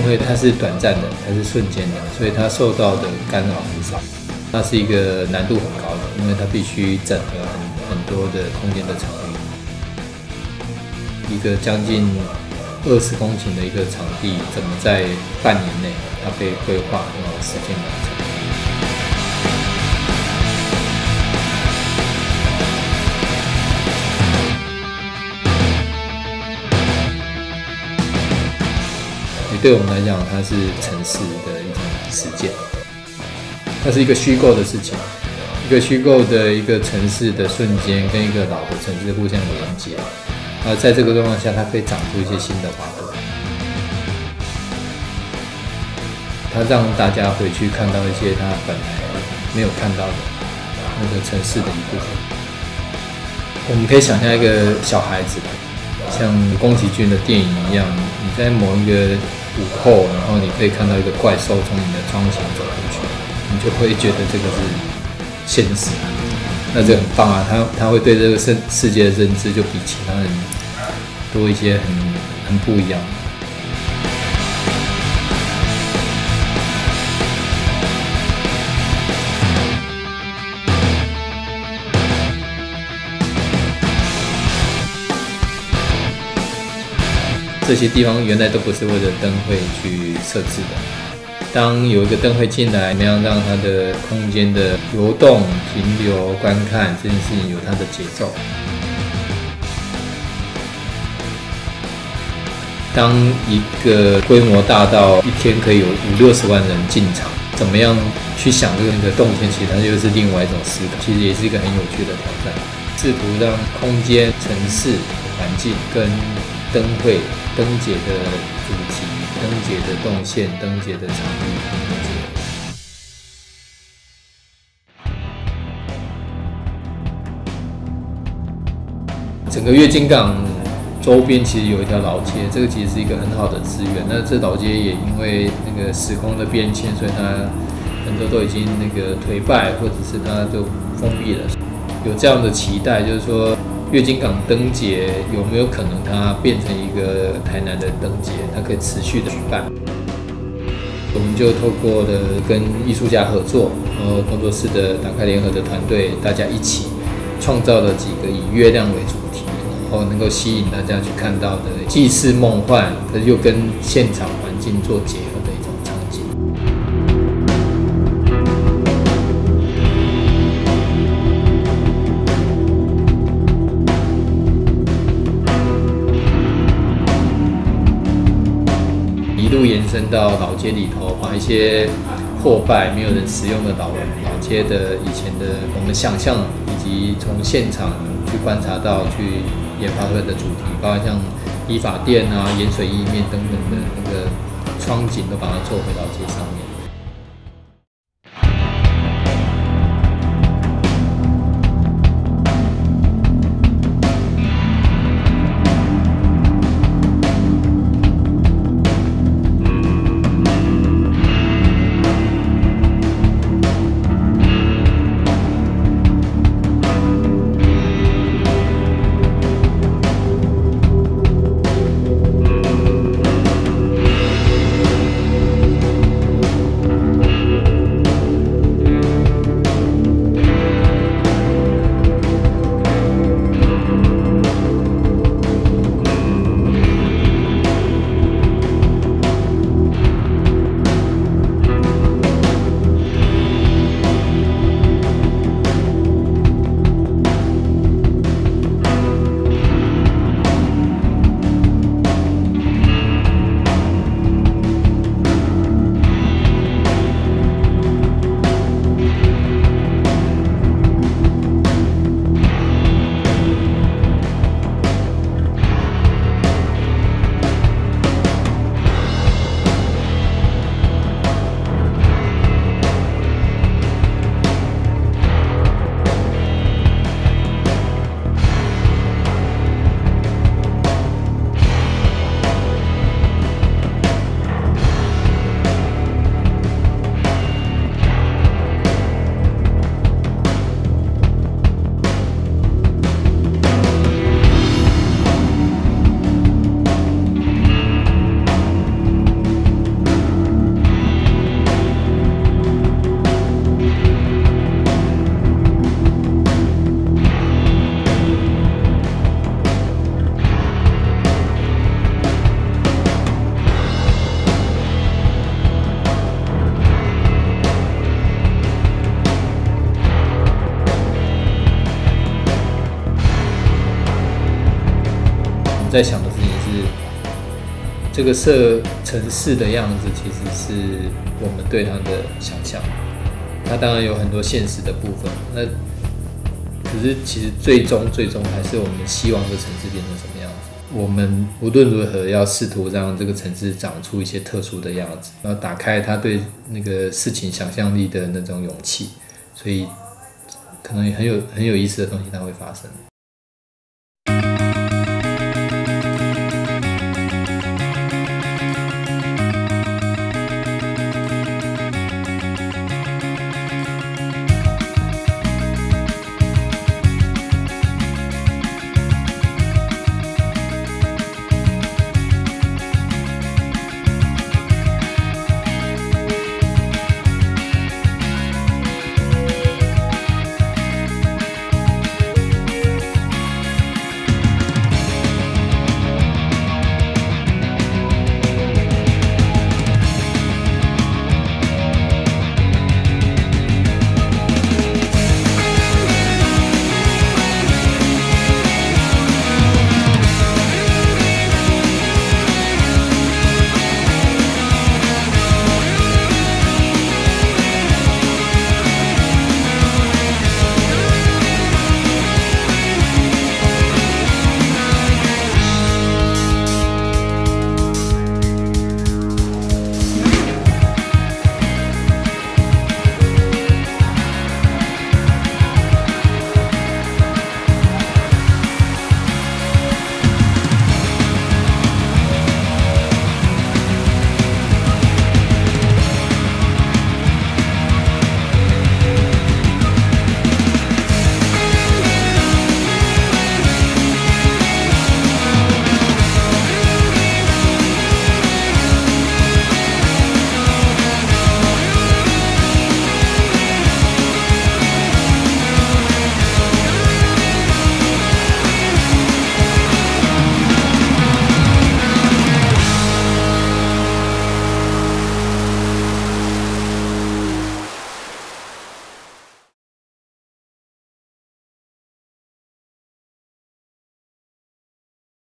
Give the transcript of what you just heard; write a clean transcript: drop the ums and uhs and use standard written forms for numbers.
为它是短暂的，它是瞬间的，所以它受到的干扰很少。它是一个难度很高的，因为它必须整合很多的空间的场域。一个将近20公顷的一个场地，怎么在半年内它被规划然后实践完成？对我们来讲，它是城市的一种实践，它是一个虚构的事情，一个虚构的一个城市的瞬间跟一个老的城市互相连接，在这个状况下，它可以长出一些新的花朵，它让大家回去看到一些他本来没有看到的那个城市的一部分。我们可以想象一个小孩子，像宫崎骏的电影一样，你在某一个午后，然后你可以看到一个怪兽从你的窗前走过去，你就会觉得这个是现实，那这很棒啊！他会对这个世界的认知就比其他人多一些很不一样。这些地方原来都不是为了灯会去设置的。当有一个灯会进来，怎么样让它的空间的流动、停留、观看这件事情有它的节奏？当一个规模大到一天可以有50-60万人进场，怎么样去想这个动线？其实它就是另外一种思考，其实也是一个很有趣的挑战，试图让空间、城市环境跟灯会、灯节的主题、灯节的动线、灯节的场域连接。整个月津港周边其实有一条老街，这个其实是一个很好的资源。那这老街也因为那个时空的变迁，所以它很多都已经那个颓败，或者是它都封闭了。有这样的期待，就是说月津港灯节有没有可能它变成一个台南的灯节，它可以持续的举办？我们就透过了跟艺术家合作，工作室的打开联合的团队，大家一起创造了几个以月亮为主题，然后能够吸引大家去看到的，既是梦幻，可是又跟现场环境做结合的一种场景。一路延伸到老街里头，把一些破败、没有人使用的老街的以前的我们想象，以及从现场去观察到、去研发出来的主题，包括像理发店啊、盐水意面等等的那个窗景，都把它做回老街上面。 在想的事情是，这个城市的样子其实是我们对它的想象。它当然有很多现实的部分，那可是其实最终还是我们希望这个城市变成什么样子。我们无论如何要试图让这个城市长出一些特殊的样子，然后打开他对那个事情想象力的那种勇气，所以可能很有意思的东西它会发生。